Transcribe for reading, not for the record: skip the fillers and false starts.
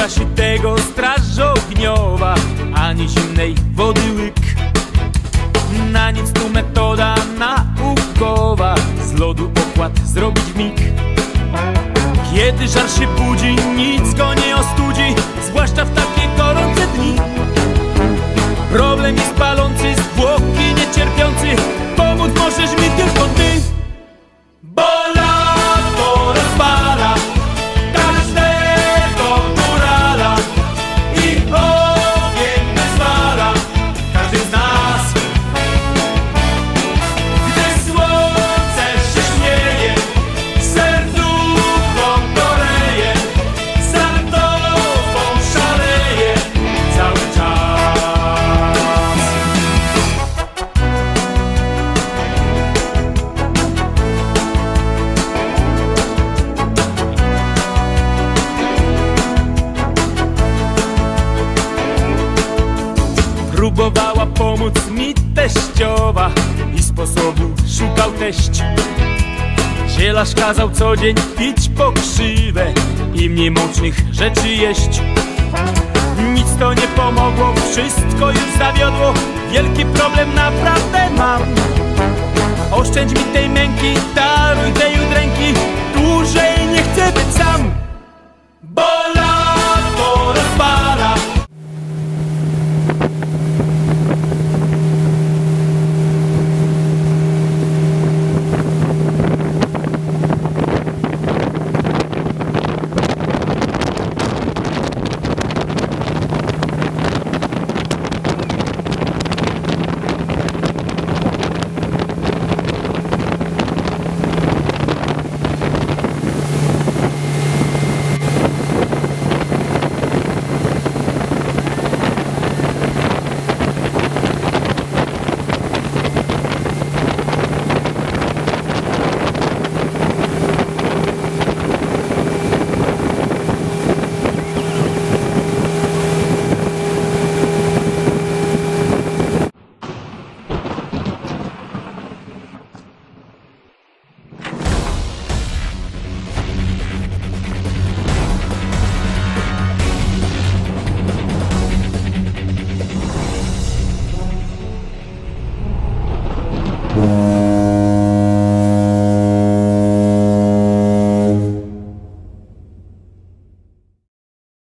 zasitego strażogniowa, ani zimnej wody łyk. Na nic tu metoda naukowa, z lodu okład zrobić w mig. Kiedy żar się budzi, nic go nie ostudzi, zwłaszcza w takie gorące dni. Problem jest palący, zwłoki niecierpiący, pomóc możesz mi tylko ty. Bo lato rozpala każdego górala i ogień wyzwala każdy z nas. Gdy słońce się śmieje, serducho goreje, za tobą szaleje cały czas. Próbowała pomóc mi teściowa i sposobu szukał teść. Zielarz kazał co dzień pić pokrzywę i mniej mącznych rzeczy jeść. Nic to nie pomogło, wszystko już zawiodło, wielki problem naprawdę mam. Oszczędź mi tej męki, daruj tej